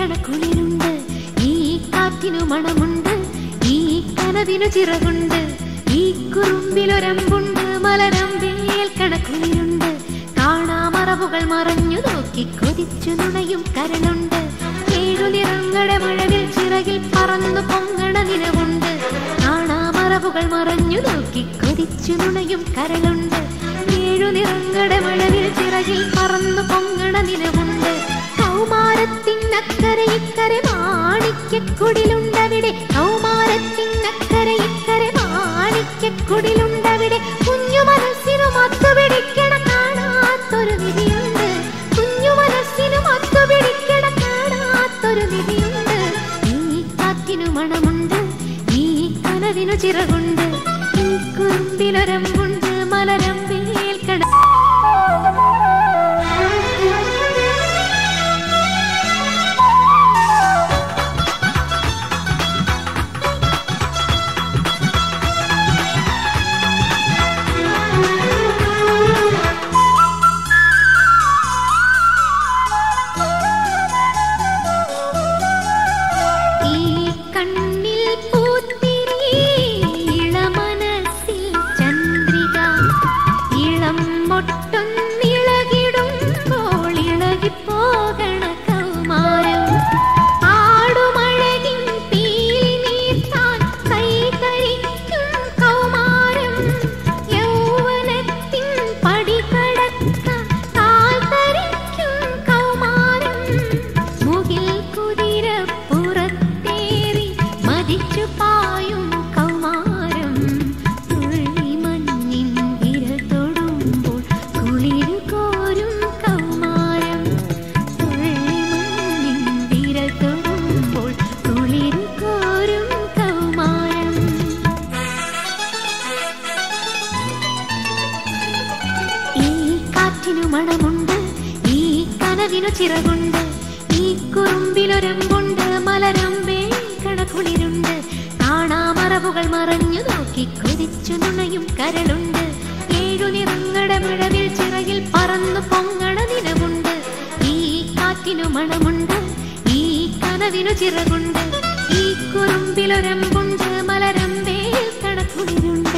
കണക്കുളിരുണ്ട്. ഈ കാറ്റിനു മണമുണ്ട്, ഈ കനവിനു ചിറകുണ്ട്. ഈ കുറുമ്പിലൊരമ്പുണ്ട്, മലരമ്പേൽ കണക്കുളിരുണ്ട്. കാണാമറവുകൾ മറഞ്ഞു നോക്കി കൊതിച്ചു നുണയും കരളുണ്ട്. ഏഴു നിറങ്ങളുടെ മഴവിൽ ചിറകിൽ പറന്നു പൊങ്ങണ നിലവുണ്ട്. കാണാമറവുകൾ മറഞ്ഞു നോക്കി കൊതിച്ചു നുണയും കരളുണ്ട്. ഏഴു നിറങ്ങളുടെ മഴവിൽ ചിറകിൽ പറന്നു പൊങ്ങണ നിലവുണ്ട്. കൗമാരത്തിനക്കരെ ഇക്കരെ മാണിക്യക്കുടിലുണ്ടവിടെ. കൗമാരത്തിനക്കരെ ഇക്കരെ മാണിക്യക്കുടിലുണ്ടവിടെ. കുഞ്ഞു മനസ്സിനു മത്തുപിടിക്കണ കാണാത്തൊരു നിധിയുണ്ട്. കുഞ്ഞു മനസ്സിനു മത്തുപിടിക്കണ കാണാത്തൊരു നിധിയുണ്ട്. ഈ കാറ്റിനു മണമുണ്ട്, ഈ കനവിനു ചിറകുണ്ട്. ഈ കുറുമ്പിലൊരമ്പുണ്ട്, മലരമ്പേൽ കട. ചിറകുണ്ട്. ഈ കുറുമ്പിലൊരമ്പുണ്ട്, മലരമ്പേ കണക്കുളിരുണ്ട്. കാണാമറവുകൾ മറഞ്ഞു നോക്കി കൊതിച്ചു നുണയും കരളുണ്ട്. ഏഴു നിറങ്ങളുടെ മഴവിൽ ചിറകിൽ പറന്നു പൊങ്ങണ നിലവുണ്ട്. ഈ കാറ്റിനു മണമുണ്ട്, ഈ കനവിനു ചിറകുണ്ട്. ഈ കുറുമ്പിലൊരമ്പുണ്ട്, മലരമ്പേ കണക്കുളിരുണ്ട്.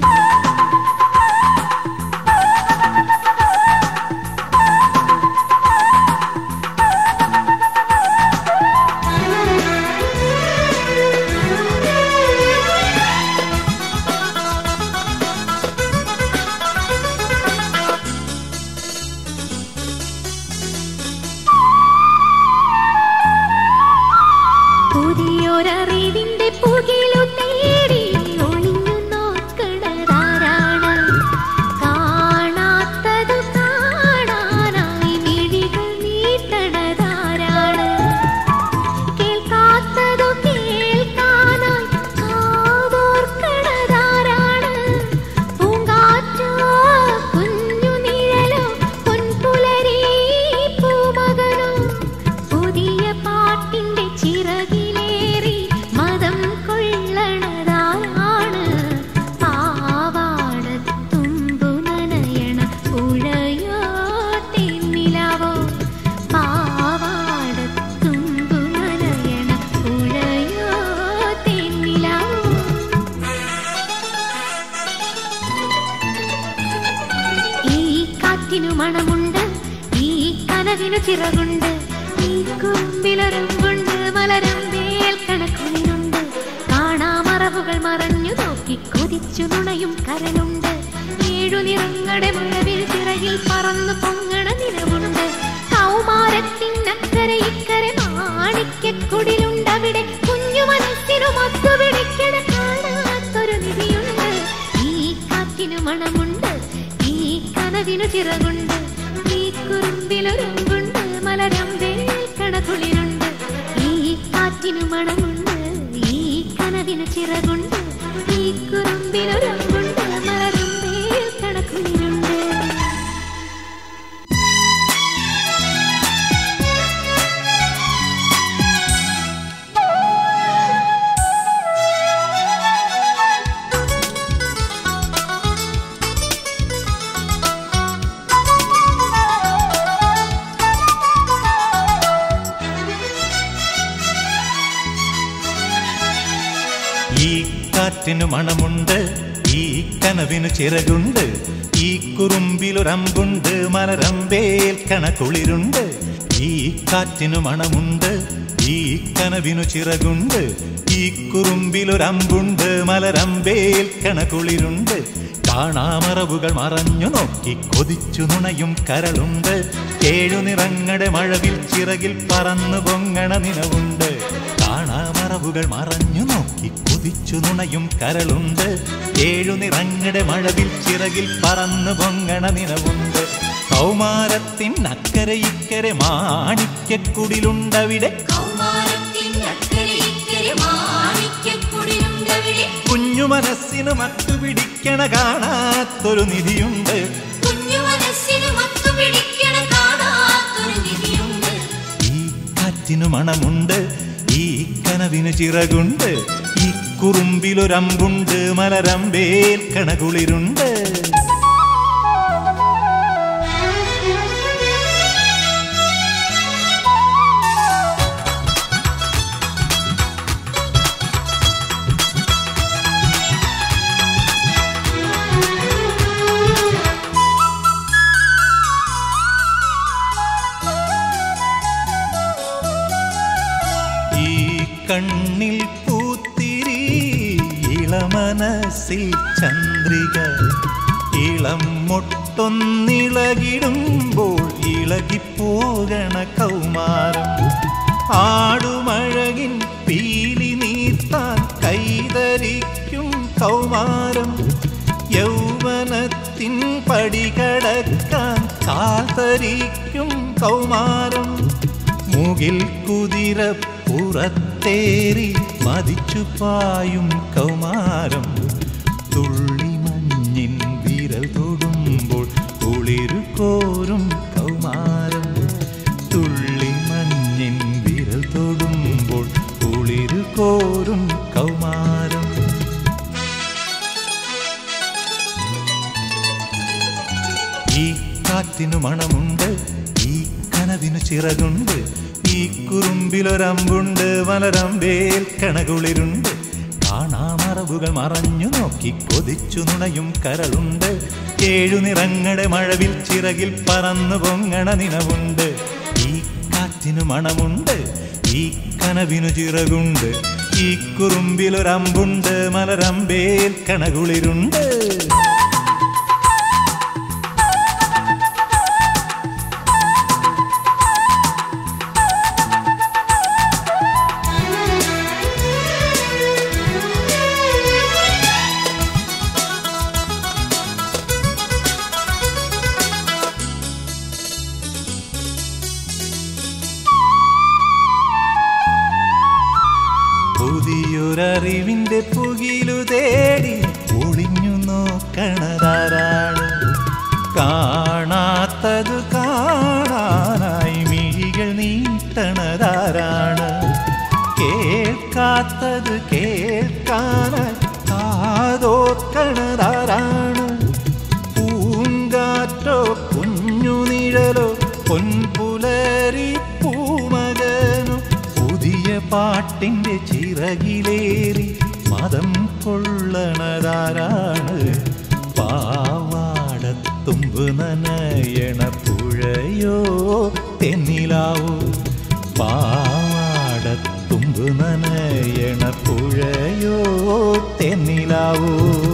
പുതിയൊരറിവിന്റെ പുകിലു തേടി ഒളിഞ്ഞു നോക്കണതാരാണ്? കാണാത്തതു കാണാനായി മിഴികൾ നീട്ടണതാരാണ്? കേൾക്കാത്തതു കേൾക്കാനായി കാതോർക്കണതാരാണ്? പൂങ്കാറ്റോ കുഞ്ഞു നിഴലോ പൊൻപുലരി പൂമകനോ? പുതിയ പാട്ടിന്റെ ചിറകി മണമുണ്ട്, ഈ കനവിനു ചിറകുണ്ട്. ഈ കുറുമ്പിലൊരമ്പുണ്ട്, മലരമ്പേൽ കണക്കുളിരുണ്ട്. കാണാമറവുകൾ മറഞ്ഞു നോക്കി കൊതിച്ചു നുണയും കരളുണ്ട്. ഏഴു നിറങ്ങളുടെ മഴവിൽ ചിറകിൽ പറന്നു പൊങ്ങണ നിലവുണ്ട്. കൗമാരത്തിനക്കരെ ഇക്കരെ മാണിക്യക്കുടിലുണ്ടവിടെ. കുഞ്ഞു മനസ്സിനു മത്തുപിടിക്കണ കാണാത്തൊരു നിധിയുണ്ട്. ഈ കാറ്റിനു മണമുണ്ട്, ഈ കനവിനു ചിറകുണ്ട്. ഈ കുറുമ്പിലൊരമ്പുണ്ട്, മലരമ്പേൽ കണക്കുളിരുണ്ട്. ഈ കാറ്റിനു മണമുണ്ട്, ഈ കനവിനു ചിറകുണ്ട്. ഈ കുറുമ്പിലൊരമ്പുണ്ട്, മലരമ്പേൽ കണക്കുളിരുണ്ട്. ഈ കാറ്റിനു മണമുണ്ട്, ഈ കനവിനു ചിറകുണ്ട്, ഈ കുറുമ്പിലൊരമ്പുണ്ട്, മലരമ്പേൽക്കണ കുളിരുണ്ട്. ഈ കാറ്റിനു മണമുണ്ട്, ഈ കനവിനു ചിറകുണ്ട്, ഈ കുറുമ്പിലൊരമ്പുണ്ട്, മലരമ്പേൽക്കണ കുളിരുണ്ട്. കാണാമറവുകൾ മറഞ്ഞു നോക്കി കൊതിച്ചു നുണയും കരളുണ്ട്. ഏഴു നിറങ്ങളുടെ മഴവിൽ ചിറകിൽ പറന്നു പൊങ്ങണ നിലവുണ്ട്. കാണാമറവുകൾ മറഞ്ഞു നോക്കി കൊതിച്ചു നുണയും കരളുണ്ട്. ഏഴു നിറങ്ങളുടെ മഴവിൽ ചിറകിൽ പറന്നു പൊങ്ങണ നിലവുണ്ട്. കൗമാരത്തിൻ അക്കരെ ഇക്കരെ മാണിക്യക്കുടിലുണ്ടവിടെ. കുഞ്ഞു മനസ്സിന് മത്തുപിടിക്കണ കാണാത്തൊരു നിധിയുണ്ട്. ഈ കാറ്റിനു മണമുണ്ട്, ഈ കനവിനു ചിറകുണ്ട്, ഈ കുറുമ്പിലൊരമ്പുണ്ട്, മലരമ്പേൽക്കണ കുളിരുണ്ട്. കണ്ണിൽ പൂത്തിരി ഇളമനസ്സിൽ ചന്ദ്രിക, ഇളം മുട്ടൊന്നിളകിടുമ്പോൾ ഇളകിപ്പോകണ കൗമാരം. ആടുമഴകിൻ പീലി നീർത്താൻ കൈതരിക്കും കൗമാരം. യൗവനത്തിൻ പടികടക്കാൻ കാൽതരിക്കും കൗമാരം. മുകിൽ കുതിര പുറത്തേറി മതിച്ചു പായും കൗമാരം. തുള്ളി മഞ്ഞിൻ വിരൽ തൊടുമ്പോൾ കുളിരു കോരും കൗമാരം. തുള്ളി മഞ്ഞിൻ വിരൽ തൊടുമ്പോൾ കുളിരു കോരും കൗമാരം. ഈ കാറ്റിനു മണമുണ്ട്, ഈ കനവിനു ചിറകുണ്ട്, ഈ കുറുമ്പിലൊരമ്പുണ്ട്, മലരമ്പേൽക്കണ കുളിരുണ്ട്. കാണാമറവുകൾ മറഞ്ഞു നോക്കി കൊതിച്ചു നുണയും കരളുണ്ട്. ഏഴു നിറങ്ങളുടെ മഴവിൽ ചിറകിൽ പറന്നു പൊങ്ങണ നിലവുണ്ട്. ഈ കാറ്റിനു മണമുണ്ട്, ഈ കനവിനു ചിറകുണ്ട്, ഈ കുറുമ്പിലൊരമ്പുണ്ട്, മലരമ്പേൽക്കണ കുളിരുണ്ട്. പുതിയൊരറിവിന്റെ പുകിലു തേടി ഒളിഞ്ഞു നോക്കണതാരാണ്? കാണാത്തതു കാണാനായി മിഴികൾ നീട്ടണതാരാണ്? കേൾക്കാത്തത് കേൾക്കാനായി കാതോർക്കണതാരാണ്? പൂങ്കാറ്റോ കുഞ്ഞു നിഴലോ പൊൻപുലരി പൂമകനോ പുതിയ പാട്ടിൻ്റെ ചിറകിലേറി മതം കൊള്ളണതാരാണ്? പാവാടത്തുമ്പ് നനയണ പുഴയോ തെന്നിലാവോ? പാവാടത്തുമ്പ് നനയണ പുഴയോ തെന്നിലാവോ?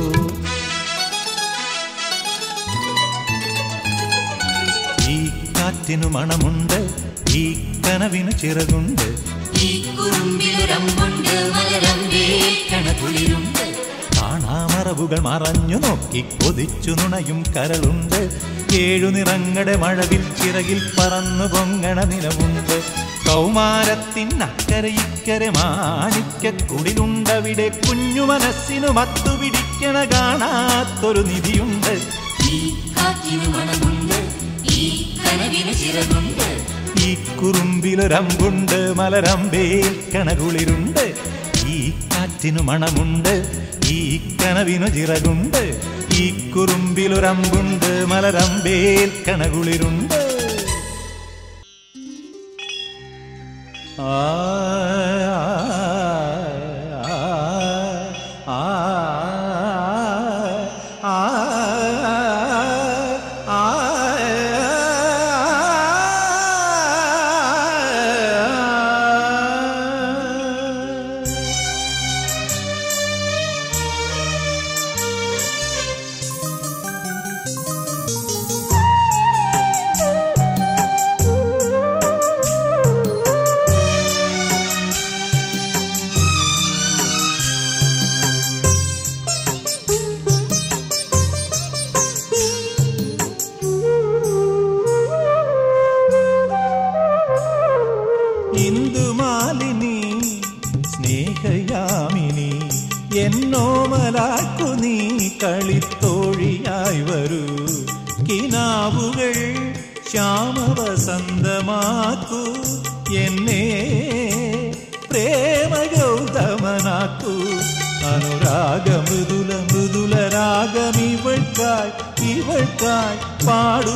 ഈ കാറ്റിനു മണമുണ്ട്, ഈ കനവിനു ചിറകുണ്ട്, ഈ കുറുമ്പിലൊരമ്പുണ്ട്, മലരമ്പേൽക്കണ കുളിരുണ്ട്. കാണാമറവുകൾ മറഞ്ഞു നോക്കി കൊതിച്ചു നുണയും കരളുണ്ട്. ഏഴു നിറങ്ങളുടെ മഴവിൽ ചിറകിൽ പറന്നു പൊങ്ങണ നിലവുണ്ട്. കൗമാരത്തിൻ അക്കരെ ഇക്കരെ മാണിക്യക്കുടിലുണ്ടവിടെ. കുഞ്ഞു മനസ്സിനു മത്തുപിടിക്കണ കാണാത്തൊരു നിധിയുണ്ട്. ഈ കാറ്റിനു മണമുണ്ട്, ഈ കനവിനു ചിറകുണ്ട്, ഈ കുറുമ്പിലൊരമ്പുണ്ട്, മലരമ്പേൽക്കണ കുളിരുണ്ട്. ഈ കാറ്റിനു മണമുണ്ട്, ഈ കനവിനു ചിറകുണ്ട്, ഈ കുറുമ്പിലൊരമ്പുണ്ട്, മലരമ്പേൽക്കണ കുളിരുണ്ട്. ആ ഇന്ദുമാലിനി സ്നേഹയാമിനി എന്നോമലാക്കു നീ കളിത്തോഴിയായി വരൂ. കിനാവുകൾ ശ്യാമവസന്തമാക്കൂ, എന്നെ പ്രേമഗൗതമനാക്കൂ. അനുരാഗ മൃദുല മൃദുല രാഗമിവൾക്കായി ഇവൾക്കായി പാടൂ.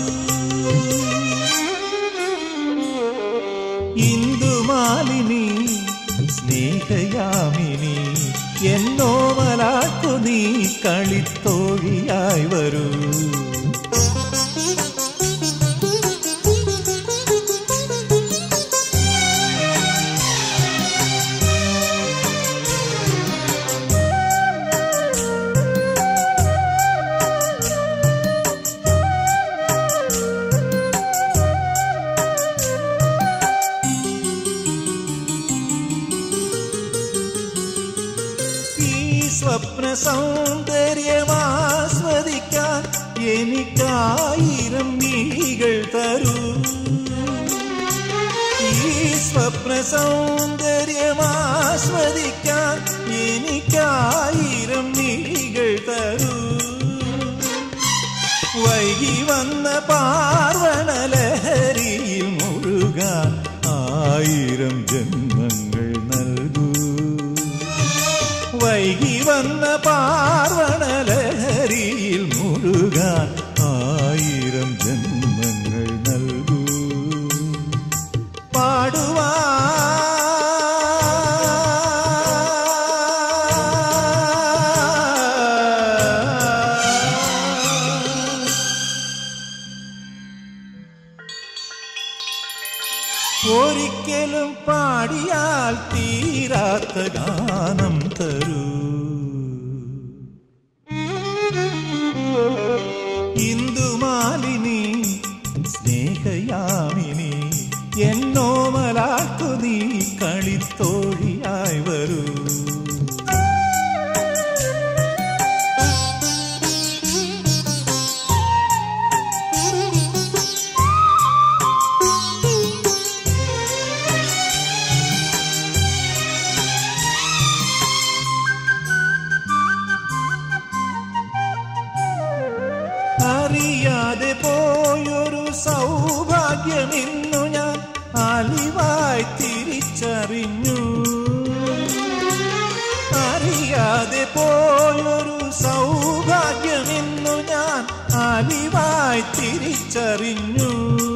ഇന്ദുമാലിനി സ്നേഹയാമിനി എന്നോമലാക്കു നീ കളിത്തോഴിയായി വരൂ. സ്വപ്ന സൗന്ദര്യമാസ്വദിക്കാൻ എനിക്കായിരം മിഴികൾ തരൂ. ഈ സ്വപ്ന സൗന്ദര്യമാസ്വദിക്കാൻ എനിക്കായിരം മിഴികൾ തരൂ. വൈകി വന്ന പാർവണലഹരിയിൽ മുഴുകാൻ 1000 ജന്മങ്ങൾ നൽകൂ. വൈകി വന്ന പാർവണലഹരിയിൽ മുഴുകാൻ 1000 ജന്മങ്ങൾ നൽകൂ. പാടുവാ ഒരിക്കലും പാടിയാൽ തീരാത്ത ഗാനം തരൂ. ഇന്ദുമാലിനി സ്നേഹയാമിനി എന്നോമലാക്കു നീ കളിത്തോഴിയായി വരൂ. അറിയാതെ പോയൊരു സൗഭാഗ്യമിന്നു ഞാൻ അലിവായി തിരിച്ചറിഞ്ഞു. അറിയാതെ പോയൊരു സൗഭാഗ്യമിന്നു ഞാൻ അലിവായി തിരിച്ചറിഞ്ഞു.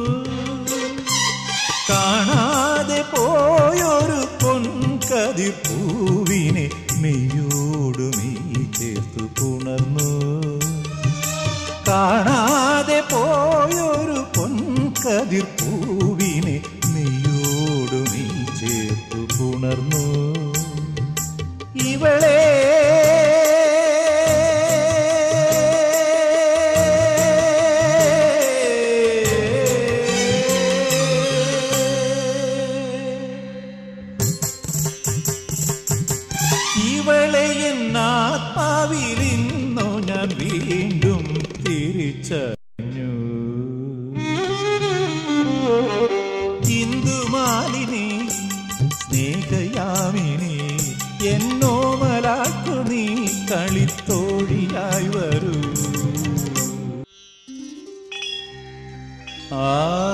കാണാതെ പോയൊരു പൊൻകതിർ പൂവിനെ മെയ്യോടു നീ ചേർത്തു പുണർന്നു. കാണാതെ പോയൊരു പൊൻകതിർ പൂവിനെ മെയ്യോടു നീ ചേർത്തു പുണർന്നു. ഇവളെ ഇവളെ എന്നാത്മാവിലിന്നു ഞാൻ വീണ്ടും തിരിച്ചറിഞ്ഞു. ഇന്ദുമാലിനി സ്നേഹയാമിനി എന്നോമലാക്കു നീ കളിത്തോഴിയായി വരൂ. ആ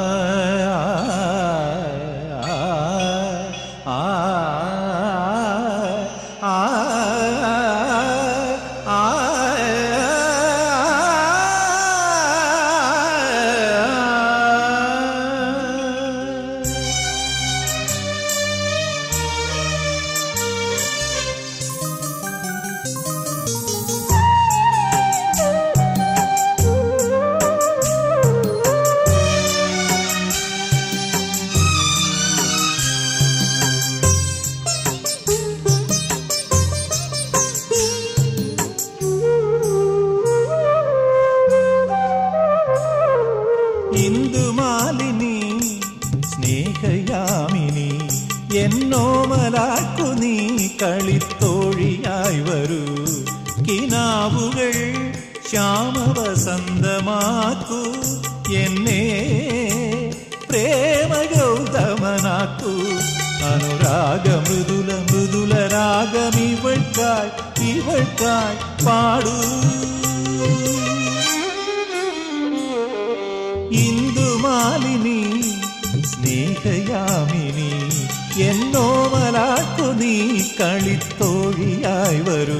ഇന്ദുമാലിനി സ്നേഹയാമിനി എന്നോമലാക്കു നീ കളിത്തോഴിയായി വരൂ. കിനാവുകൾ ശ്യാമവസന്തമാക്കൂ, എന്നെ പ്രേമ ഗൗതമനാക്കൂ. അനുരാഗ മൃദുല മൃദുല രാഗം ഇവൾക്കായി ഇവൾക്കായി പാടൂ. ഇന്ദുമാലിനി സ്നേഹയാമിനി എന്നോമലാക്കു നീ കളിത്തോഴിയായി വരൂ.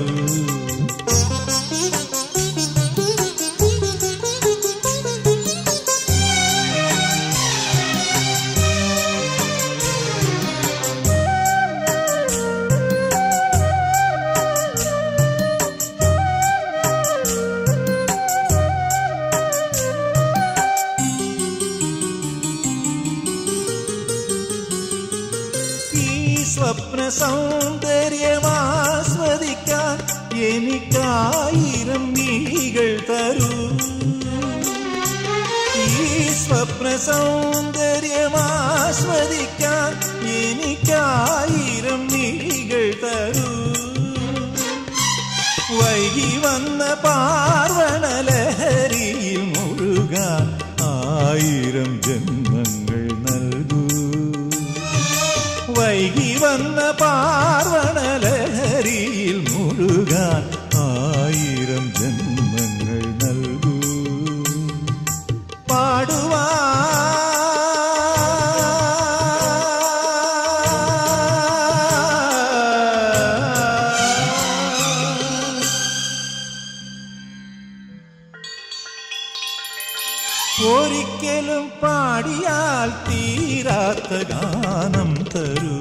സ്വപ്ന സൗന്ദര്യമാസ്വദിക്കാൻ എനിക്കായിരം മിഴികൾ തരൂ. ഈ സ്വപ്ന സൗന്ദര്യമാസ്വദിക്കാൻ എനിക്കായിരം മിഴികൾ തരൂ. വൈകി വന്ന പാർവണലഹരിയിൽ മുഴുകാൻ 1000 ജന്മങ്ങൾ നൽകൂ. വൈകി വന്ന പാർവണലഹരിയിൽ മുഴുകാൻ 1000 ജന്മങ്ങൾ നൽകൂ. പാടുവാ ഒരിക്കലും പാടിയാൽ തീരാത്ത ഗാനം തരൂ.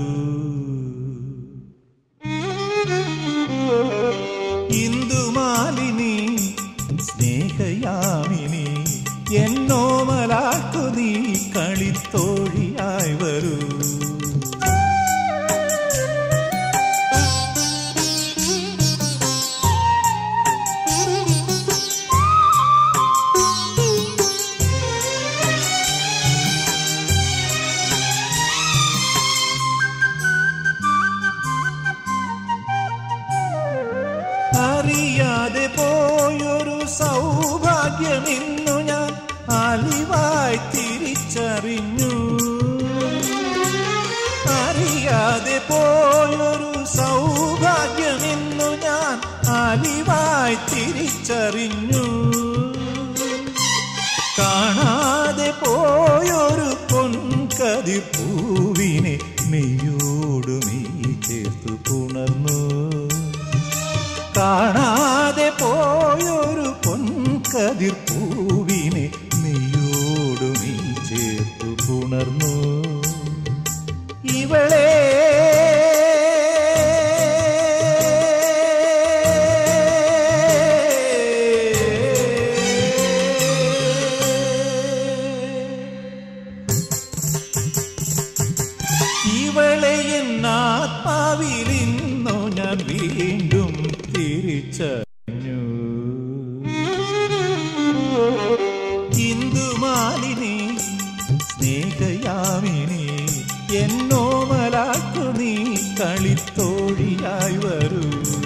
ഇന്ദുമാലിനി സ്നേഹയാമിനി എന്നോമലാക്കു നീ കളിത്തോഴിയായി വരൂ. അറിയാതെ പോയൊരു സൗഭാഗ്യമിന്നു ഞാൻ അലിവായി തിരിച്ചറിഞ്ഞു. അറിയാതെ പോയൊരു സൗഭാഗ്യമിന്നു ഞാൻ അലിവായി തിരിച്ചറിഞ്ഞു. കാണാതെ പോയൊരു പൊൻകതിർ പൂവിനെ മെയ്യോടു നീ ചേർത്തു പുണർന്നു. കാണാതെ പോയൊരു പൊൻകതിർ പൂവിനെ നെയ്യോടു നീ ചേർത്തു പുണർന്നു. ഇവളെ ഇവളെ എന്നാത്മാവിലിന്നു ഞാൻ വീണ്ടും തിരിച്ചറിഞ്ഞു. ഇന്ദുമാലിനി സ്നേഹയാമിനി എന്നോമലാക്കു നീ കളിത്തോഴിയായി വരൂ.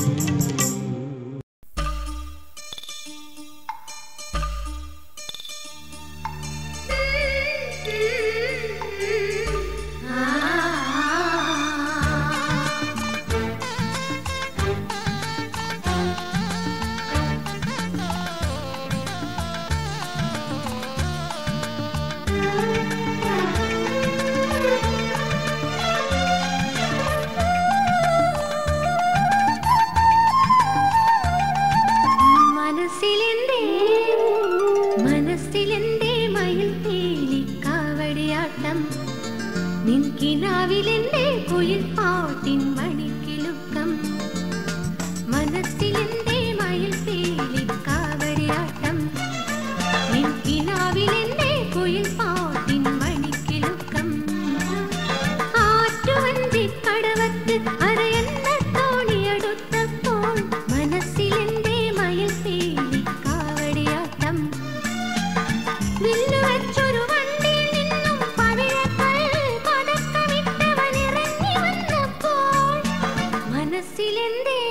മനസ്സിലെന്തേ മയിൽ തേലി കാവടിയാട്ടം, നിൻകിനാവിലെന്തേ കുയിൽ പാട്ടിൻ മണിക്കിലുക്കം. മനസ്സിലെന്തേ മയിൽ തേലി കാവടിയാട്ടം, നിൻകിനാവിലെന്തേ കുയിൽ പാട്ടിൻ മണിക്കിലുക്കം. ആറ്റുവഞ്ചി കടവത്ത് അരയെന്ന തോണിയടുത്തപ്പോൾ മനസ്സിലെന്തേ മയിൽ തേലി കാവടിയാട്ടം. വില്ലുവച്ചൊരു വണ്ടിയിൽ നിന്നും പവിഴക്കൽ പതക്കമിട്ടവനിറങ്ങി വന്നപ്പോൾ മനസ്സിലെന്തേ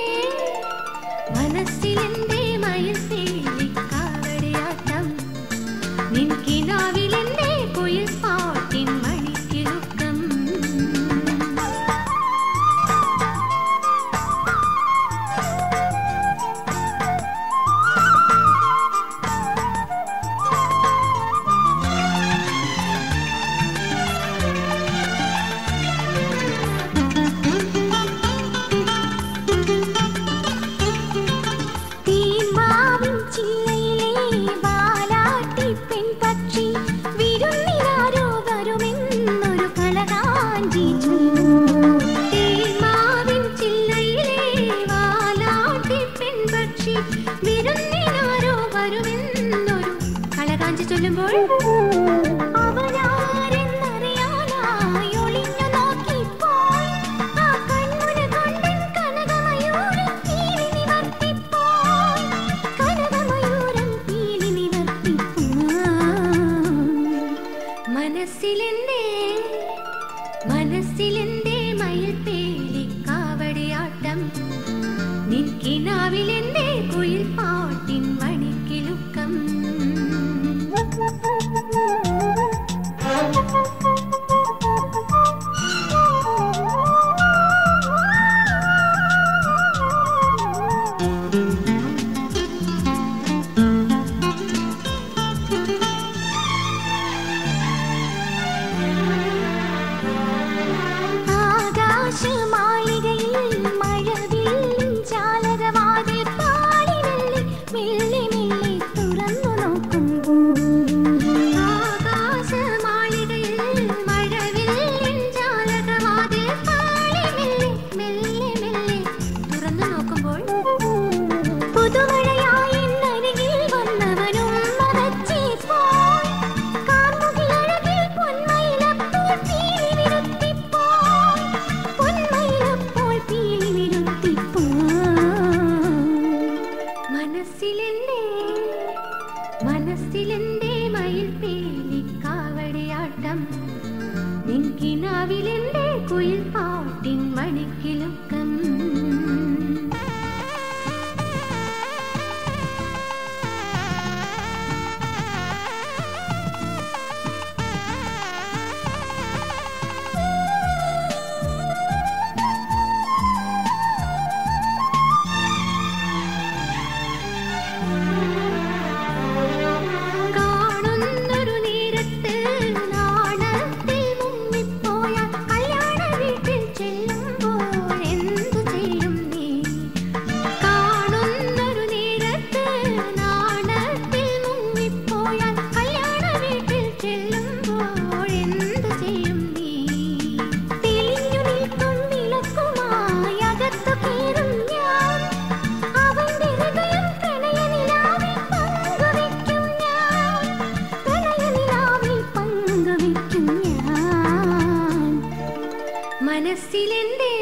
മയിൽ തേലി കാവടിയാട്ടം, നിൻകിനാവിലെന്തേ കുയിൽ പാട്ടിൻ മണിക്കിലുക്കം. മനസ്സിലെന്തേ